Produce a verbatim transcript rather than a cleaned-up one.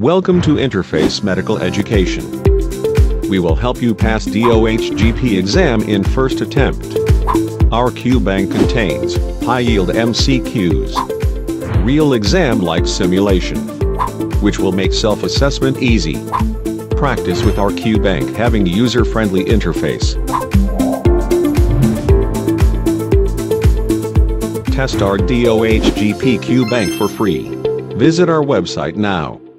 Welcome to Interface Medical Education. We will help you pass D O H G P exam in first attempt. Our Q bank contains high-yield M C Qs, real exam-like simulation, which will make self-assessment easy. Practice with our Q bank having user-friendly interface. Test our D O H G P Q bank for free. Visit our website now.